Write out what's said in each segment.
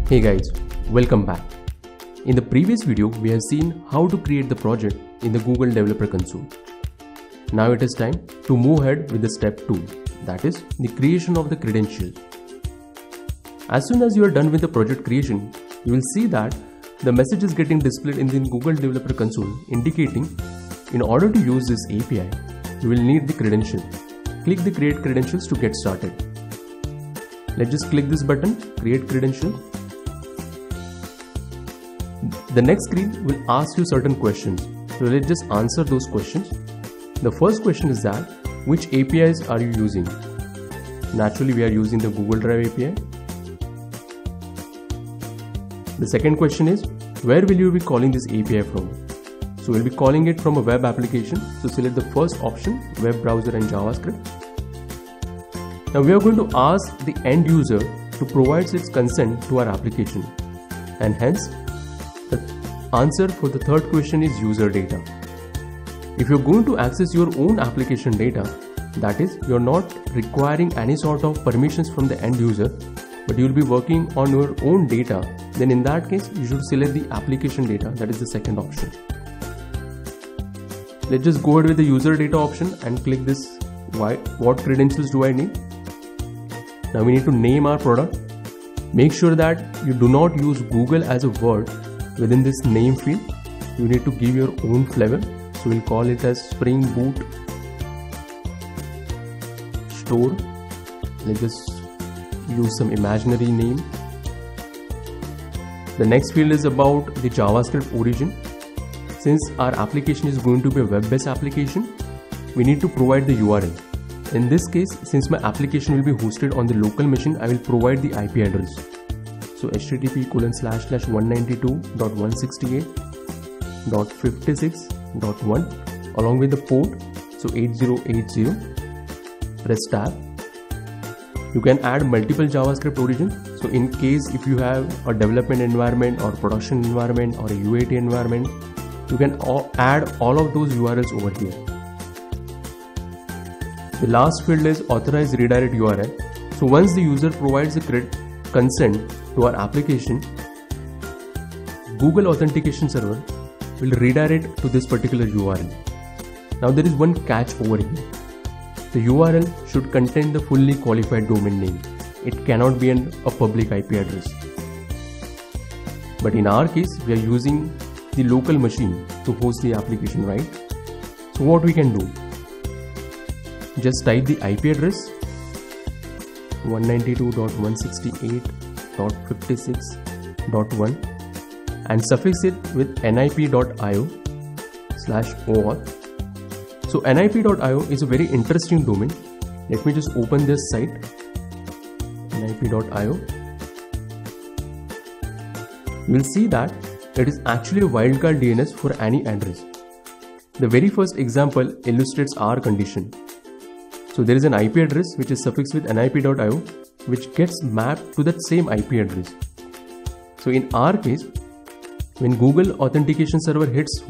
Hey guys, welcome back. In the previous video, we have seen how to create the project in the Google Developer Console. Now it is time to move ahead with the step 2, that is the creation of the credentials. As soon as you are done with the project creation, you will see that the message is getting displayed in the Google Developer Console indicating in order to use this API, you will need the credential. Click the create credentials to get started. Let's just click this button, create credentials. The next screen will ask you certain questions. So let's just answer those questions. The first question is that which APIs are you using? Naturally, we are using the Google Drive API. The second question is where will you be calling this API from? So we'll be calling it from a web application. So select the first option, web browser and JavaScript. Now we are going to ask the end user to provide its consent to our application, and hence the answer for the third question is user data. If you're going to access your own application data, that is, you're not requiring any sort of permissions from the end user, but you'll be working on your own data, then in that case, you should select the application data, that is the second option. Let's just go ahead with the user data option and click this, what credentials do I need? Now we need to name our product. Make sure that you do not use Google as a word within this name field. You need to give your own flavor. So we'll call it as Spring Boot Store. Let's just use some imaginary name. The next field is about the JavaScript origin. Since our application is going to be a web-based application, we need to provide the URL. In this case, since my application will be hosted on the local machine, I will provide the IP address. So http://192.168.56.1 along with the port, so 8080. Press tab. You can add multiple JavaScript origins. So in case if you have a development environment or production environment or a UAT environment, you can add all of those URLs over here. The last field is authorize redirect URL. So once the user provides the consent to our application, Google Authentication Server will redirect to this particular URL. Now there is one catch over here. The URL should contain the fully qualified domain name. It cannot be a public IP address. But in our case, we are using the local machine to host the application, right? So what we can do? Just type the IP address 192.168.56.1 and suffix it with nip.io/auth. So nip.io is a very interesting domain. Let me just open this site, nip.io. You will see that it is actually a wildcard DNS for any address. The very first example illustrates our condition. So there is an IP address which is suffixed with nip.io which gets mapped to that same IP address. So in our case, when Google Authentication Server hits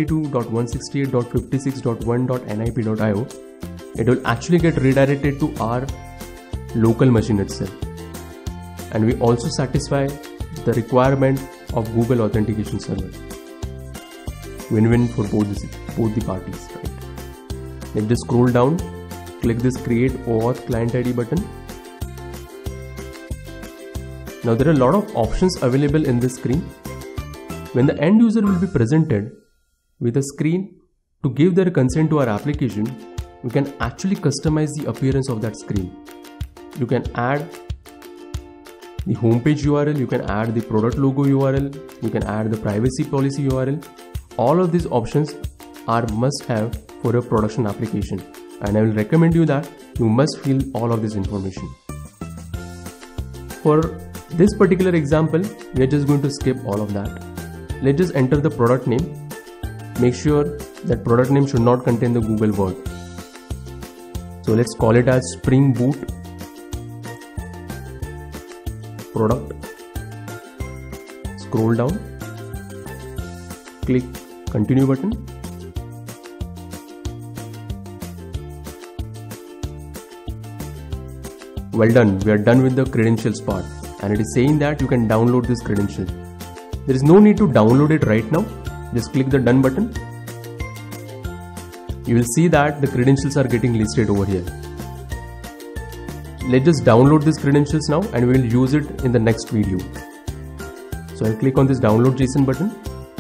192.168.56.1.nip.io, it will actually get redirected to our local machine itself. And we also satisfy the requirement of Google Authentication Server. Win-win for both the parties, right? Let's just scroll down. Click this create OAuth client ID button. Now there are a lot of options available in this screen. When the end user will be presented with a screen to give their consent to our application, we can actually customize the appearance of that screen. You can add the homepage URL, you can add the product logo URL, you can add the privacy policy URL. All of these options are must have for a production application. And I will recommend you that you must fill all of this information. For this particular example, we are just going to skip all of that. Let's just enter the product name. Make sure that product name should not contain the Google word. So let's call it as Spring Boot Product. Scroll down. Click Continue button. Well done, we are done with the credentials part. and it is saying that you can download this credential. There is no need to download it right now. Just click the done button. You will see that the credentials are getting listed over here. Let's just download these credentials now and we will use it in the next video. So I'll click on this download JSON button.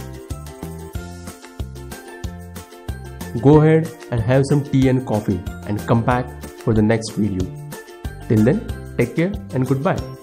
Go ahead and have some tea and coffee and come back for the next video. Till then, take care and goodbye.